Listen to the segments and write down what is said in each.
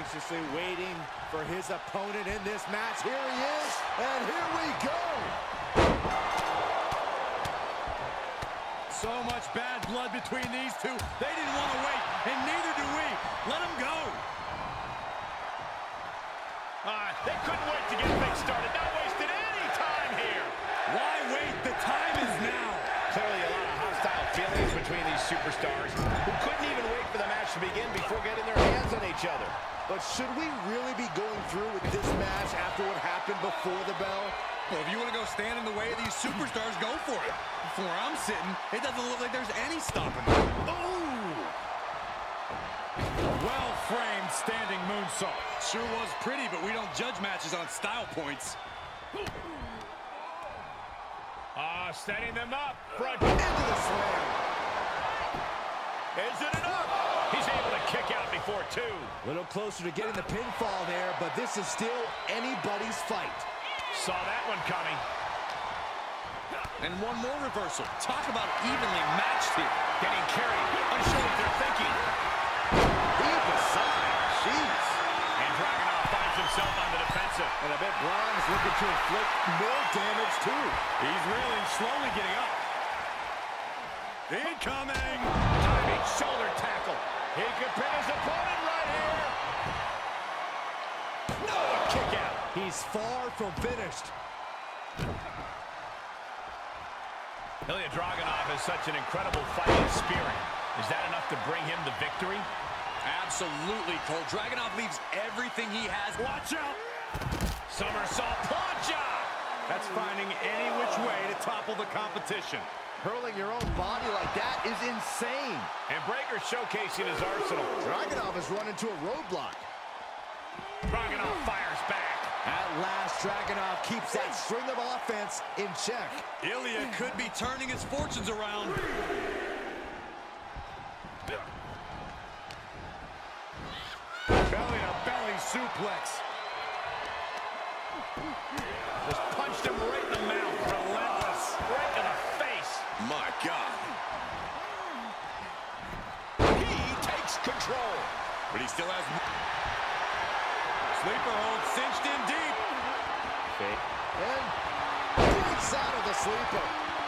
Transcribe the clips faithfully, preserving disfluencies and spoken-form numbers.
anxiously waiting for his opponent in this match. Here he is, and here we go. So much bad blood between these two. They didn't want to wait, and neither do we. Let them go. Uh, they couldn't wait to get things started. Not wasted any time here. Why wait? The time is now. Clearly a lot of hostile feelings between these superstars who couldn't even wait for the match to begin before getting their hands on each other. But should we really be going through with this match after what happened before the bell? Well, if you want to go stand in the way of these superstars, go for it. From where I'm sitting, it doesn't look like there's any stopping them. Ooh! Well-framed standing moonsault. Sure was pretty, but we don't judge matches on style points. Ah, uh, setting them up. Front into the slam. Is it enough? He's able to kick out before two. A little closer to getting the pinfall there, but this is still anybody's fight. Saw that one coming. And one more reversal. Talk about evenly matched here. Getting carried. Unsure what they're thinking. Deep aside. Jeez. And Dragunov finds himself on the defensive. And I bet Braun's looking to inflict more damage, too. He's really slowly getting up. Incoming. Timing shoulder tackle. He could pin his opponent right here. No, a kick out. He's far from finished. Ilya Dragunov has such an incredible fighting spirit. Is that enough to bring him the victory? Absolutely, Cole. Dragunov leaves everything he has. Watch out! Somersault plancha! That's finding any which way to topple the competition. Hurling your own body like that is insane. And Breakker showcasing his arsenal. Dragunov has run into a roadblock. Dragunov fires back. At last, Dragunov keeps that string of offense in check. Ilya could be turning his fortunes around. Belly-to-belly suplex. Just punched him right in the mouth. Relentless. Right in the face. My God. He takes control. But he still has... Sleeper hold cinched in deep. And breaks out of the sleeper.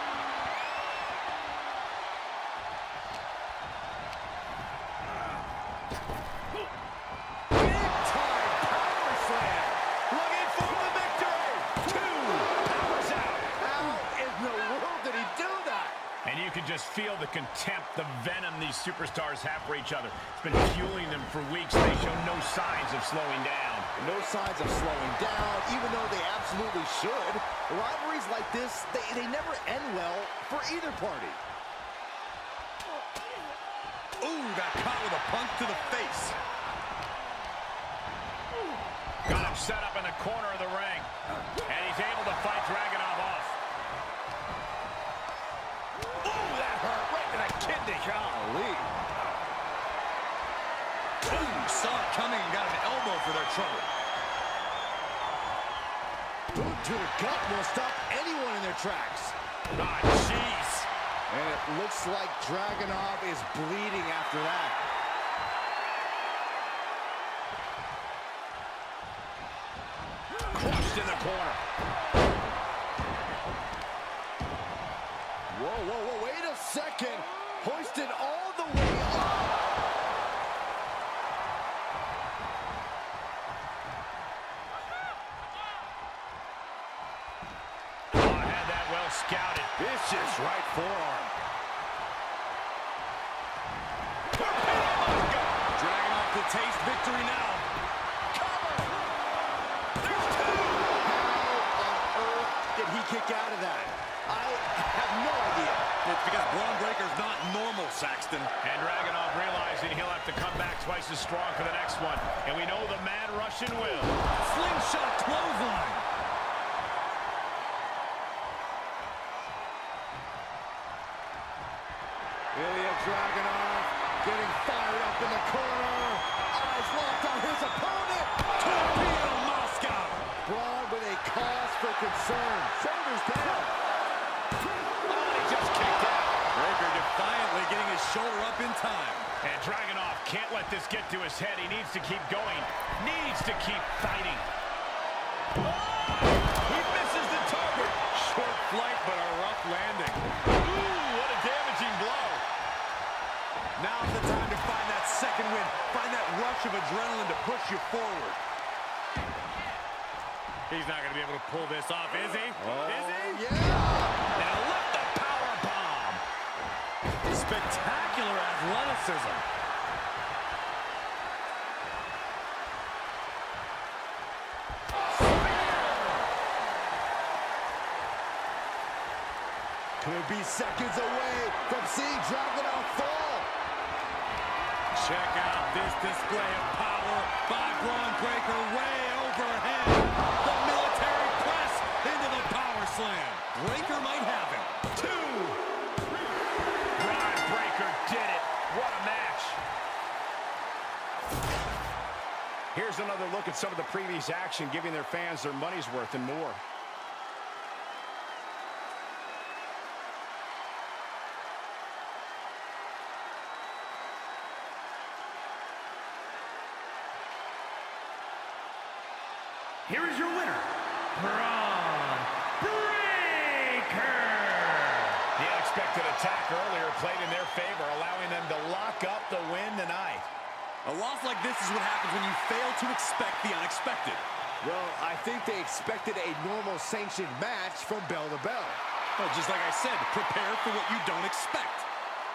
Big time power slam. Looking for the victory. Two. Powers out. How in the world did he do that? And you can just feel the contempt, the venom these superstars have for each other. It's been fueling them for weeks. They show no signs of slowing down. No signs of slowing down, even though they absolutely should. Rivalries like this, they, they never end well for either party. Ooh, got caught with a punch to the face. Got him set up in the corner of the ring. And he's able to fight Dragunov off. Ooh, that hurt right to the kidney. Golly. Ooh, saw it coming and got an elbow for their trouble. Boot to the gut will stop anyone in their tracks. Ah, jeez. And it looks like Dragunov is bleeding after that. Crushed in the corner. Whoa, whoa, whoa, wait a second. Hoisted all the way up. Scouted. Vicious right forearm. Dragunov to taste victory now. Cover. There's two. How on earth did he kick out of that? I have no idea. It's because Bron Breakker's not normal, Saxton. And Dragunov realizing he'll have to come back twice as strong for the next one. And we know the Mad Russian will. Slingshot clothesline. Ilya Dragunov getting fired up in the corner. Eyes locked on his opponent. Torpedo Moscow. Braun with a cause for concern. Shoulders down. Oh, he just kicked out. Breakker defiantly getting his shoulder up in time. And Dragunov can't let this get to his head. He needs to keep going. Needs to keep fighting. Oh! He misses the target. Short flight, but a rough landing. Ooh, what a damaging blow. Now's the time to find that second win. Find that rush of adrenaline to push you forward. He's not going to be able to pull this off, is he? Oh, is he? yeah! Now let the power bomb. Spectacular athleticism. Could be seconds away from seeing Dragunov fall. Check out this display of power by Bron Breakker way overhead. The military press into the power slam. Breakker might have him. Two. Bron Breakker did it. What a match. Here's another look at some of the previous action, giving their fans their money's worth and more. Here is your winner, Bron Breakker. The unexpected attack earlier played in their favor, allowing them to lock up the win tonight. A loss like this is what happens when you fail to expect the unexpected. Well, I think they expected a normal sanctioned match from bell to bell. Well, just like I said, prepare for what you don't expect.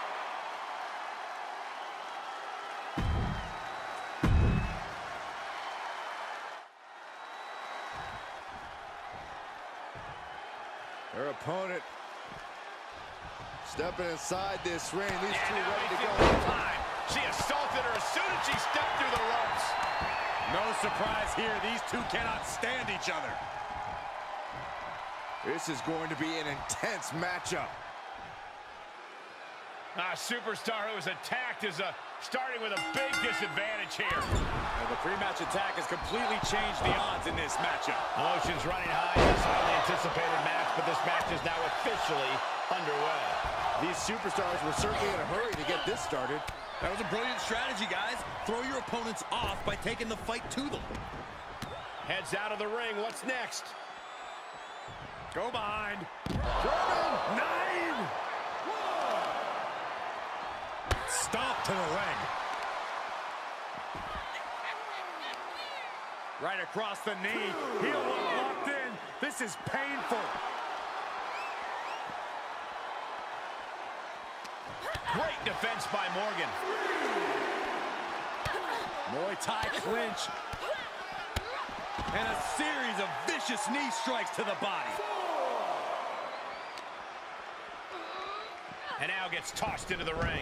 Her opponent stepping inside this ring. These Yeah, two now ready to we go. feel the time. She assaulted her as soon as she stepped through the ropes. No surprise here. These two cannot stand each other. This is going to be an intense matchup. A superstar who was attacked is a, starting with a big disadvantage here. And the pre-match attack has completely changed the odds in this matchup. Emotions running high in this highly anticipated match, but this match is now officially underway. These superstars were certainly in a hurry to get this started. That was a brilliant strategy, guys. Throw your opponents off by taking the fight to them. Heads out of the ring. What's next? Go behind. German! Nine! Stomp to the leg. Right across the knee. Heel hook locked in. This is painful. Great defense by Morgan. Muay Thai clinch. And a series of vicious knee strikes to the body. And now gets tossed into the ring.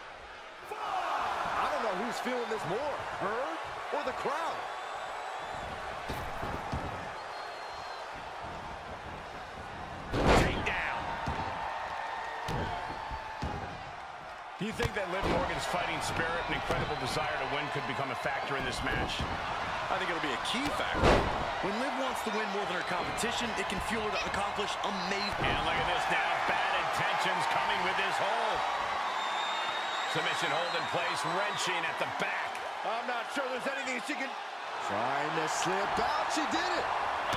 I don't know who's feeling this more, her or the crowd. Take down. Do you think that Liv Morgan's fighting spirit and incredible desire to win could become a factor in this match? I think it'll be a key factor. When Liv wants to win more than her competition, it can fuel her to accomplish amazing. And look at this now. Bad intentions coming with this hold. Submission hold in place, wrenching at the back. I'm not sure there's anything she can... Trying to slip out. She did it.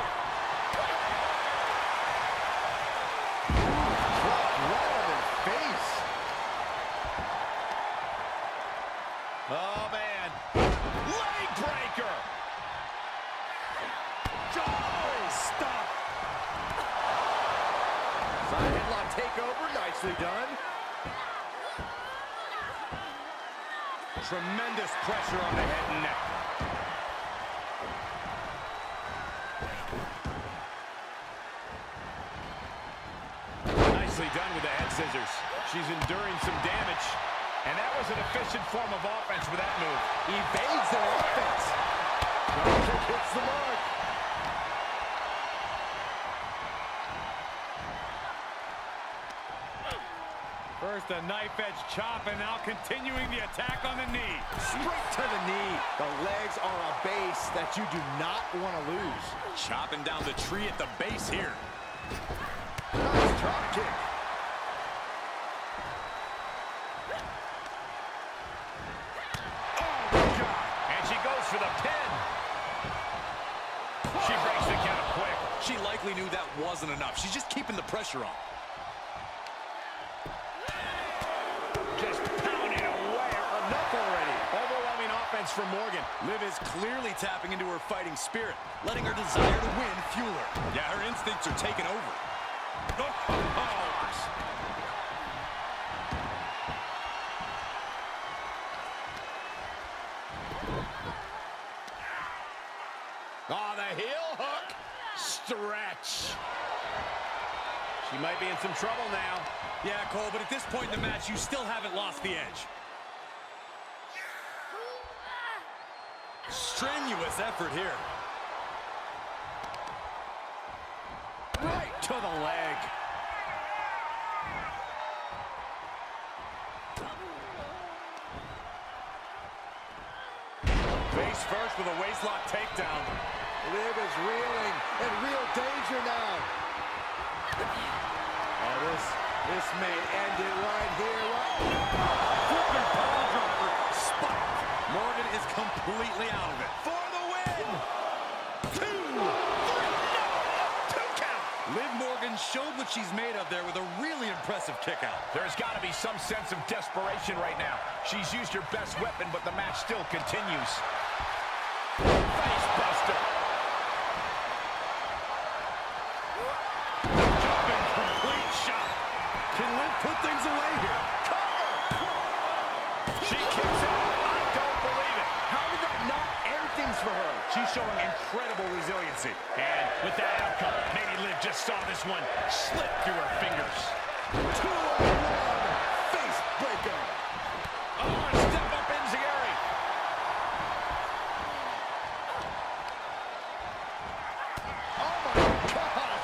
Drop right on her face. Oh, man. Leg breaker. Oh, stop. Side headlock takeover. Nicely done. Tremendous pressure on the head and neck. Nicely done with the head scissors. She's enduring some damage. And that was an efficient form of offense with that move. Evades their offense. Double kick hits the mark. First a knife edge chop, and now continuing the attack on the knee. Straight to the knee. The legs are a base that you do not want to lose. Chopping down the tree at the base here. Nice drop kick. She likely knew that wasn't enough. She's just keeping the pressure on. Just pounding away. Enough already. Overwhelming offense from Morgan. Liv is clearly tapping into her fighting spirit, letting her desire to win fuel her. Yeah, her instincts are taking over. Oh, oh, oh. Oh, the heel hook. Stretch. She might be in some trouble now. Yeah, Cole, but at this point in the match, you still haven't lost the edge. Strenuous effort here. Right to the leg. Face first with a waistlock takedown. Liv is reeling, in real danger now. Oh, this, this may end it right here. Right? Flipping power driver, spiked. Morgan is completely out of it. For the win! Two! Three! No! Two count! Liv Morgan showed what she's made of there with a really impressive kick out. There's got to be some sense of desperation right now. She's used her best weapon, but the match still continues. Face buster. Jumping complete shot. Can Liv put things away here? She kicks out. I don't believe it. How did that not end things for her? She's showing incredible resiliency. And with that outcome, maybe Liv just saw this one slip through her fingers. Two on one. Face breaker. Oh, and step up Enziguri. Oh, my God.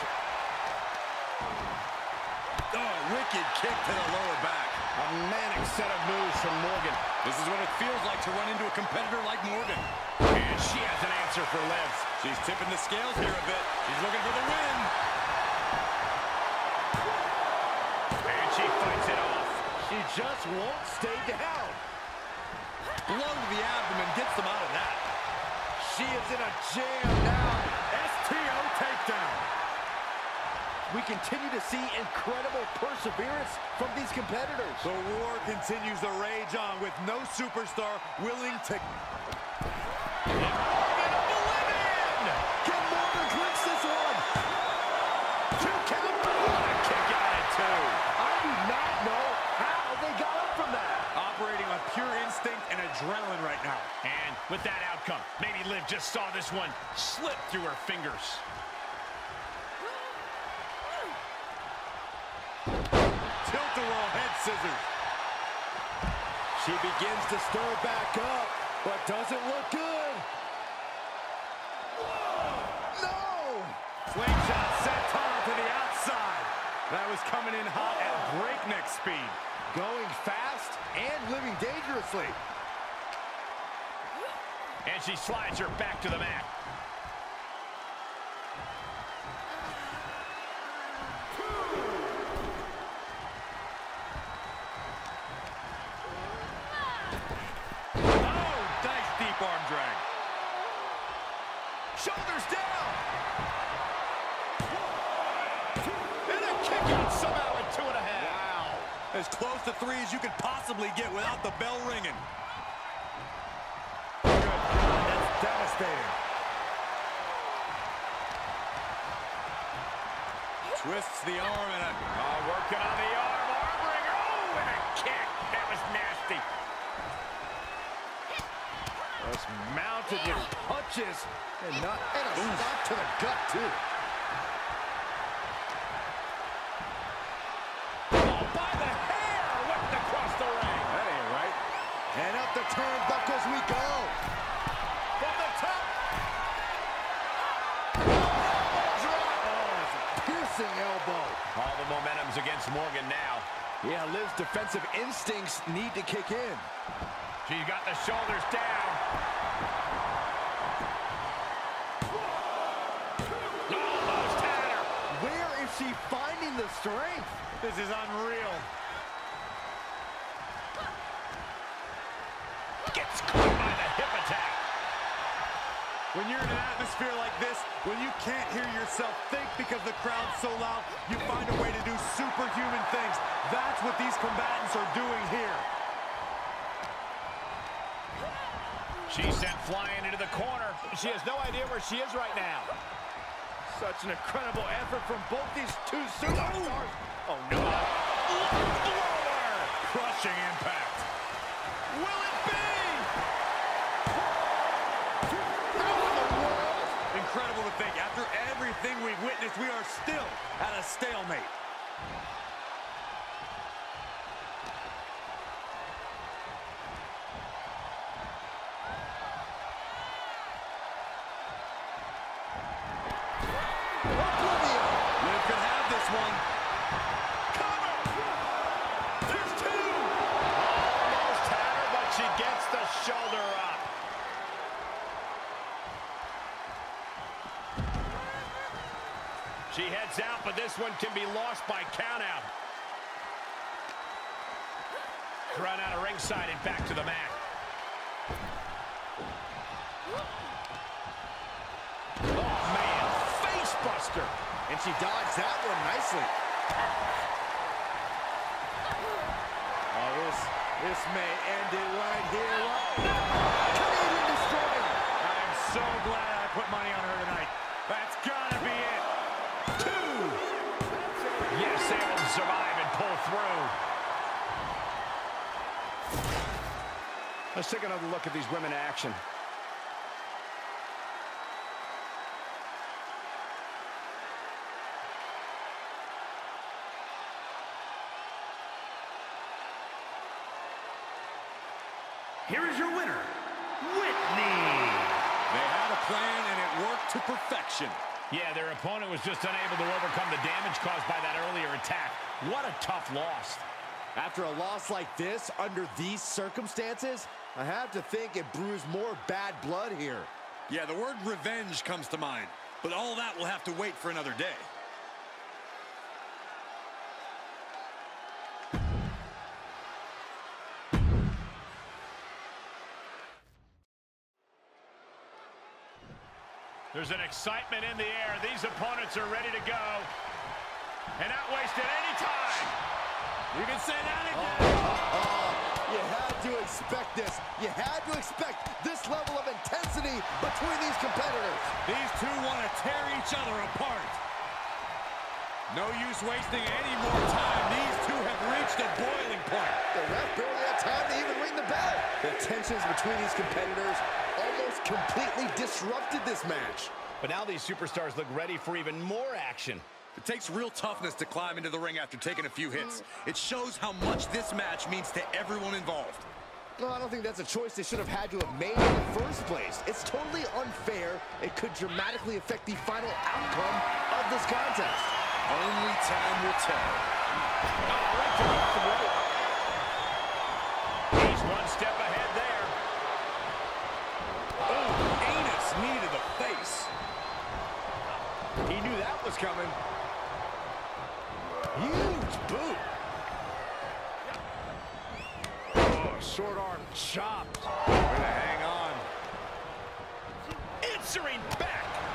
Oh, wicked kick to the lower back. A manic set of moves from Morgan. This is what it feels like to run into a competitor like Morgan. And she has an answer for Liv. She's tipping the scales here a bit. She's looking for the win. And she fights it off. She just won't stay down. Blow to the abdomen gets them out of that. She is in a jam now. S T O takedown. We continue to see incredible perseverance from these competitors. The war continues to rage on with no superstar willing to... Morgan oblivion! Can Morgan clinch this one? Two count. What a kick out at two. I do not know how they got up from that. Operating on pure instinct and adrenaline right now. And with that outcome, maybe Liv just saw this one slip through her fingers. Tilt-a-roll head scissors. She begins to stir back up, but doesn't look good. No! Slingshot senton to the outside. That was coming in hot at breakneck speed. Going fast and living dangerously. And she slides her back to the mat. Oh, nice deep arm drag. Shoulders down. And a kick out somehow at two and a half. Wow. As close to three as you could possibly get without the bell ringing. Good God, that's devastating. Twists the arm and a... Oh, working on the arm. Arm wringer. Oh, and a kick. That was nasty. Just mounted with punches and not and a stop to the gut too. Oh, by the hair, whipped across the ring. That ain't right. And up the turnbuckles we go. From the top. Piercing elbow. All the momentum's against Morgan now. Yeah, Liv's defensive instincts need to kick in. She's got the shoulders down. Almost had her. Where is she finding the strength? This is unreal. Gets caught by the hip attack. When you're in an atmosphere like this, when you can't hear yourself think because the crowd's so loud, you find a way to do superhuman things. That's what these combatants are doing here. She's sent flying into the corner. She has no idea where she is right now. Such an incredible effort from both these two superstars. Oh, no. Blower! Crushing impact. Will it be? Incredible to think, after everything we've witnessed, we are still at a stalemate. Liv could have this one. Cover! There's two! Almost had her, but she gets the shoulder up. She heads out, but this one can be lost by countout. Run out of ringside and back to the mat. Oh, man, face buster. And she dodged that one nicely. Oh, this, this may end it right here. Canadian Destroyer. I am so glad I put money on her tonight. That's gotta be it. Two. Yes, able to survive and pull through. Let's take another look at these women in action. Here is your winner, Whitney. They had a plan and it worked to perfection. Yeah, their opponent was just unable to overcome the damage caused by that earlier attack. What a tough loss. After a loss like this, under these circumstances, I have to think it brews more bad blood here. Yeah, the word revenge comes to mind, but all that will have to wait for another day. There's an excitement in the air. These opponents are ready to go. And not wasted any time. You can say that again. Oh, oh, you had to expect this. You had to expect this level of intensity between these competitors. These two want to tear each other apart. No use wasting any more time. These two have reached a boiling point. The ref barely had time to even ring the bell. The tensions between these competitors almost completely disrupted this match. But now these superstars look ready for even more action. It takes real toughness to climb into the ring after taking a few hits. It shows how much this match means to everyone involved. No, I don't think that's a choice they should have had to have made in the first place. It's totally unfair. It could dramatically affect the final outcome of this contest. Only time will tell. Oh, right to the rope. He's one step ahead there. Oh, anus knee to the face. He knew that was coming. Huge boot. Oh, short arm chopped. Way to hang on. Answering back.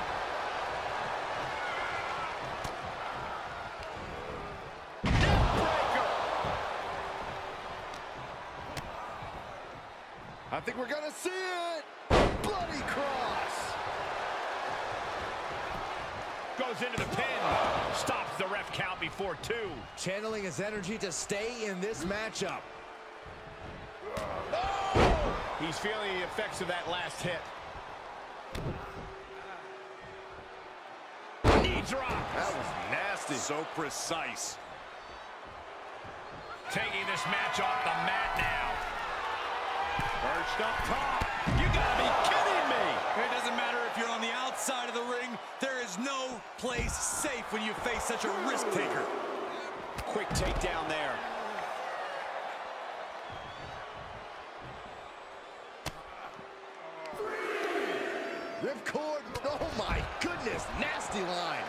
I think we're gonna see it. Bloody cross. Goes into the pin. Stops the ref count before two. Channeling his energy to stay in this matchup. Oh! He's feeling the effects of that last hit. Knee drop. That was nasty. So precise. Taking this match off the mat now. Perched up top. You gotta be kidding me. It doesn't matter if you're on the outside of the ring. There is no place safe when you face such a risk taker. Quick takedown there. Ripcord. Oh my goodness. Nasty line.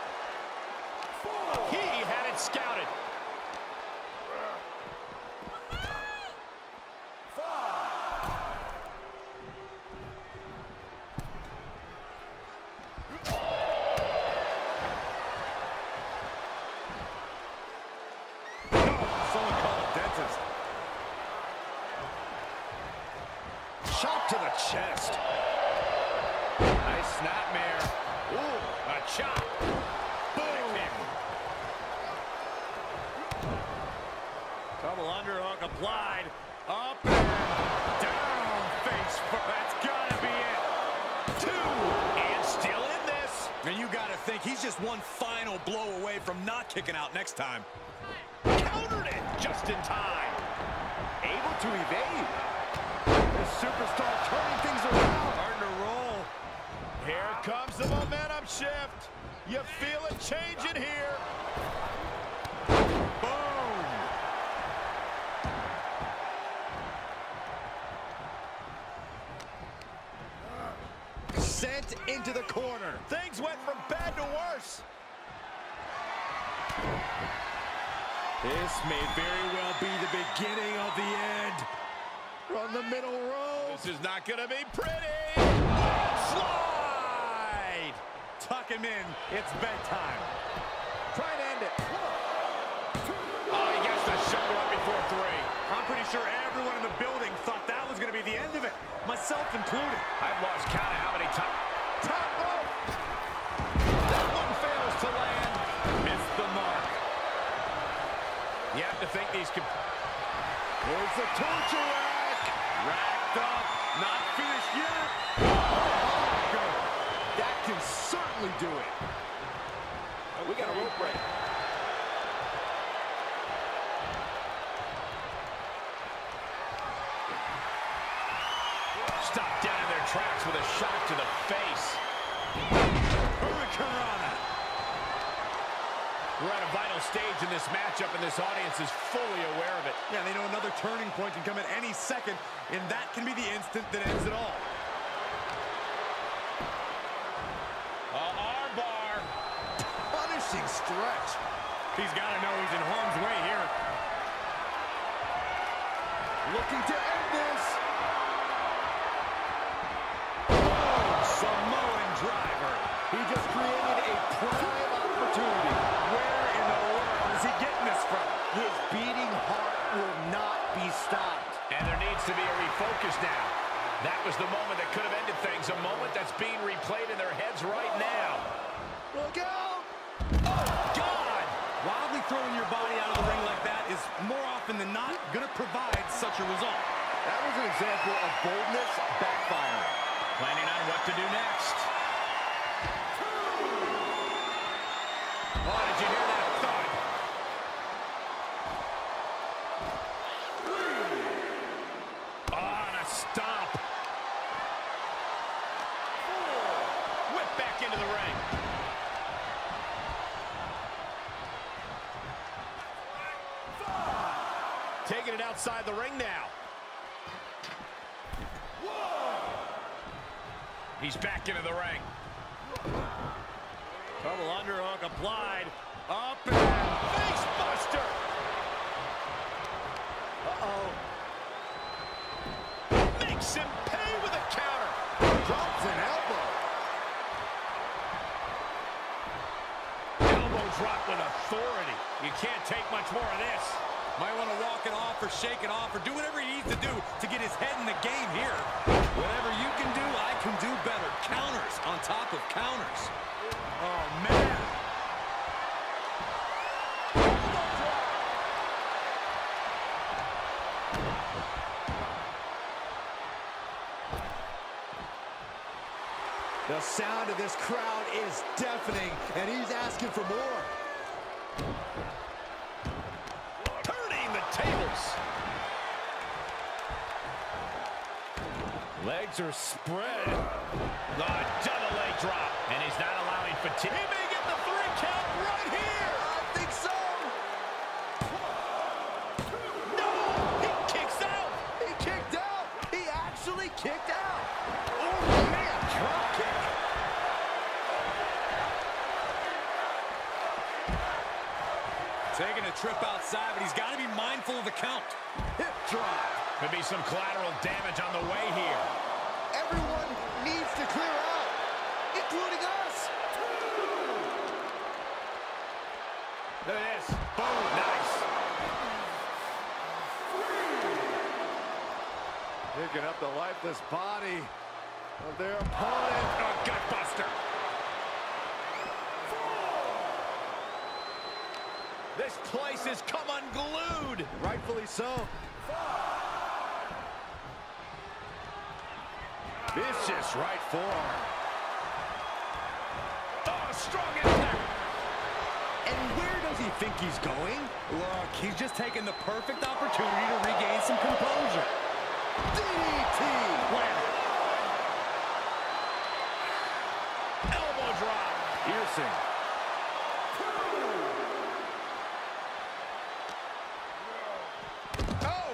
He had it scouted. applied. Up and down, face first. That's gotta be it. Two, And still in this. and you gotta think he's just one final blow away from not kicking out next time. Countered it just in time. Able to evade. The superstar turning things around. Starting to roll. Here comes the momentum shift. You feel it changing here. Boom. Sent into the corner. Things went from bad to worse. This may very well be the beginning of the end. From the middle row. This is not gonna be pretty. Slide. Tuck him in. It's bedtime. Try and end it. Oh, he gets the shot right before three. I'm pretty sure everyone in the building thought that was going to be the end of it, myself included. I've lost count of how many times. Top rope. That one fails to land. Missed the mark. You have to think these could... Here's the torture rack. Racked up, not finished yet. That can certainly do it. We got a rope break. Stopped dead in their tracks with a shot to the face. Hurricanrana. We're at a vital stage in this matchup, and this audience is fully aware of it. Yeah, they know another turning point can come at any second, and that can be the instant that ends it all. Uh, armbar. Punishing stretch. He's got to know he's in harm's way here. Looking to end this. Samoan driver. He just created a prime opportunity. Where in the world is he getting this from? His beating heart will not be stopped. And there needs to be a refocus now. That was the moment that could have ended things, a moment that's being replayed in their heads right now. Look out! Oh, God! Wildly throwing your body out of the ring like that is more often than not going to provide such a result. That was an example of boldness backfiring. Planning on what to do next. Oh, did you hear that thud? Oh, and a stomp. Whip back into the ring. Taking it outside the ring now. He's back into the ring. Double underhook applied. Up and Face buster. Uh-oh. Makes him pay with a counter. Drops an elbow. Elbow drop with authority. You can't take much more of this. might want to walk it off or shake it off or do whatever he needs to do to get his head in the game here. Whatever you can do, I can do better. Counters on top of counters. Oh, man. The sound of this crowd is deafening, and he's asking for more. Turning the tables. Legs are spread. The double leg drop. And he's not allowing fatigue. He may get the three count right here. I think so. No! He kicks out. He kicked out. He actually kicked out. Oh, man, drop kick. Taking a trip outside, but he's got to be mindful of the count. Hip drop. Could be some collateral damage on the way here. Everyone needs to clear out, including us. Look at this. Boom. Nice. Picking up the lifeless body of their opponent. Oh, gutbuster. This place has come unglued. Rightfully so. Vicious right forearm. Oh, strong impact. And where does he think he's going? Look, he's just taking the perfect opportunity to regain some composure. D D T! Win. Elbow drop. Piercing. Oh!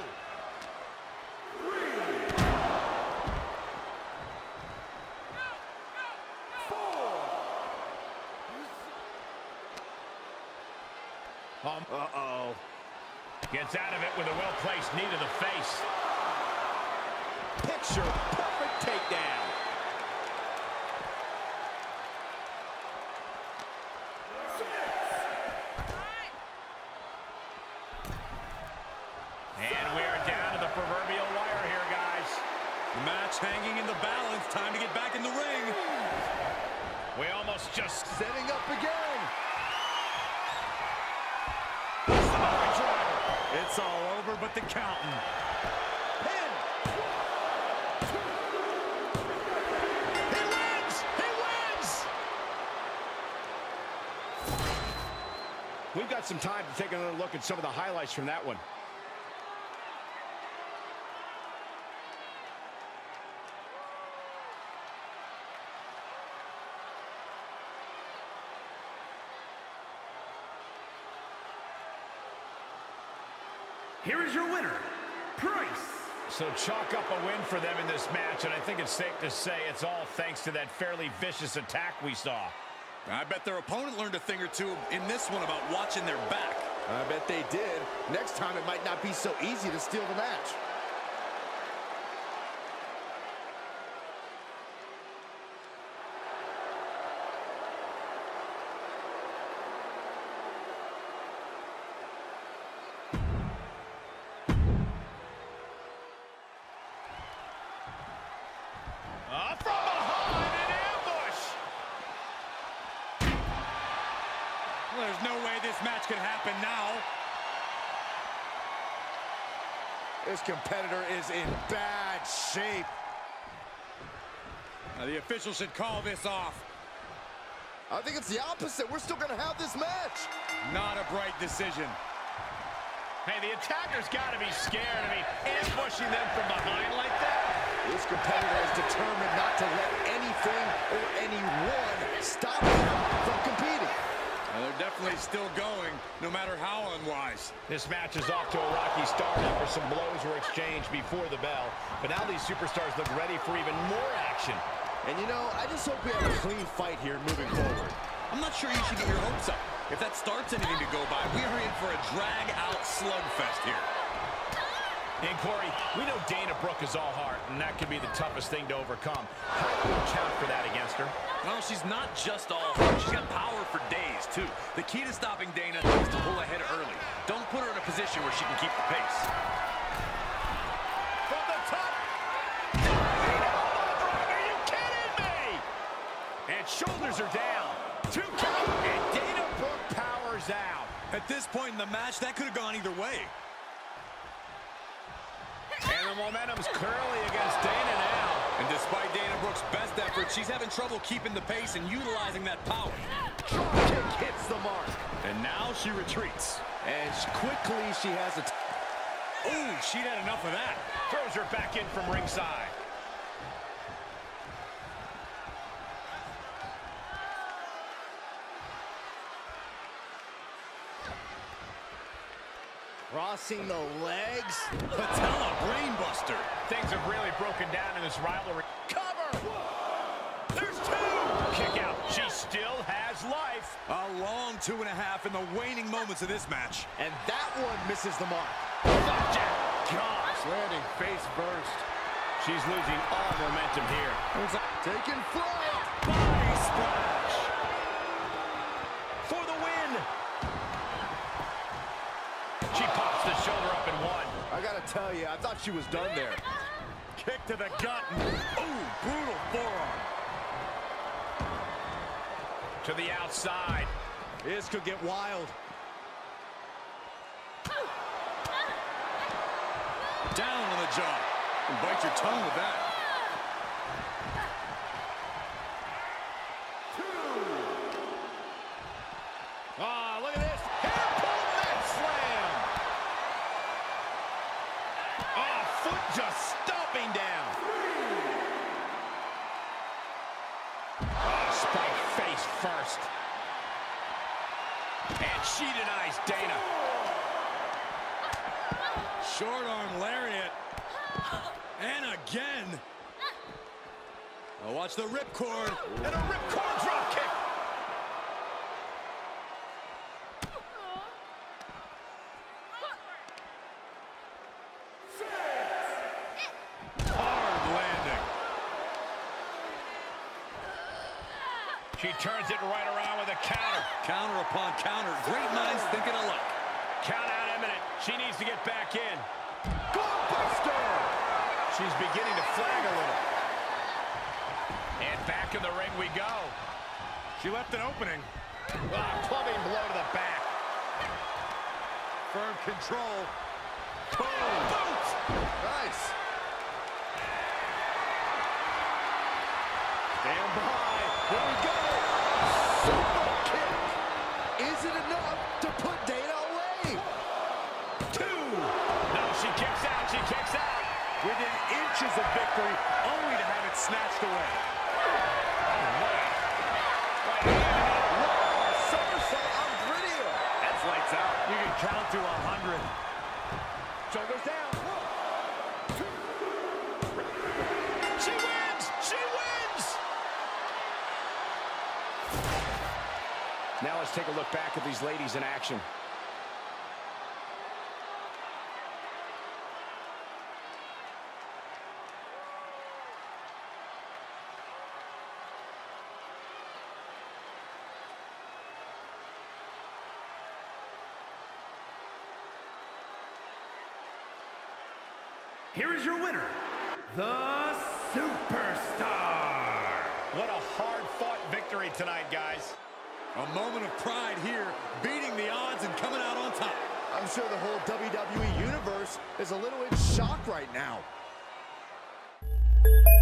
Um, uh-oh. Gets out of it with a well-placed knee to the face. Picture perfect takedown. And we're down to the proverbial wire here, guys. The match hanging in the balance. Time to get back in the ring. We almost just... Setting up again. It's all over but the counting. Pin. He wins! He wins! We've got some time to take another look at some of the highlights from that one. Here is your winner, Price. So chalk up a win for them in this match, and I think it's safe to say it's all thanks to that fairly vicious attack we saw. I bet their opponent learned a thing or two in this one about watching their back. I bet they did. Next time it might not be so easy to steal the match. Uh, from behind, an ambush! Well, there's no way this match can happen now. This competitor is in bad shape. Now, the official should call this off. I think it's the opposite. We're still going to have this match. Not a bright decision. Hey, the attacker's got to be scared. I mean, ambushing them from behind like that. This competitor is determined not to let anything or anyone stop him from competing. Well, they're definitely still going, no matter how unwise. This match is off to a rocky start after some blows were exchanged before the bell. But now these superstars look ready for even more action. And you know, I just hope we have a clean fight here moving forward. I'm not sure you should get your hopes up. If that starts anything to go by, we are in for a drag-out slugfest here. And Corey, we know Dana Brooke is all heart, and that could be the toughest thing to overcome. How do we account for that against her? Well, she's not just all heart. She's got power for days, too. The key to stopping Dana is to pull ahead early. Don't put her in a position where she can keep the pace. From the top. Are you kidding me? And shoulders are down. Two count. And Dana Brooke powers out. At this point in the match, that could have gone either way. And the momentum's clearly against Dana now. And despite Dana Brooke's best effort, she's having trouble keeping the pace and utilizing that power. Drop kick hits the mark. And now she retreats. And quickly she has a... Ooh, she'd had enough of that. Throws her back in from ringside. Crossing the legs. Patella brainbuster. Things have really broken down in this rivalry. Cover! There's two! Kick out. She still has life. A long two and a half in the waning moments of this match. And that one misses the mark. Flapjack. Gosh. Landing face first. She's losing all momentum here. Taking flight. Body splash. For the win. She pops the shoulder up and one. I gotta tell you, I thought she was done there. Kick to the gut. Ooh, brutal forearm. To the outside. This could get wild. the jaw. And bite your tongue with that. Ah, look at this. Hair pull neck slam. Ah, foot just stomping down. Ah, spike face first. And she denies Dana. Short arm lariat. And again. Oh, watch the ripcord. And a ripcord drop kick. She turns it right around with a counter. Counter upon counter. Great minds thinking alike. Count out imminent. She needs to get back in. Gallbuster! She's beginning to flag a little. And back in the ring we go. She left an opening. Ah, clubbing blow to the back. Firm control. Boom! Boots! Nice. Stand by. Here we go. Super kick. Is it enough to put Dana away? Two. No, she kicks out. She kicks out. Within inches of victory, only to have it snatched away. Right hand up. Wow, somersault on Bridia. That's lights out. You can count to a hundred. Shoulders down. She wins. She wins. Now let's take a look back at these ladies in action. Here is your winner, the Superstar. What a hard-fought victory tonight, guys. A moment of pride here, beating the odds and coming out on top. I'm sure the whole W W E universe is a little in shock right now.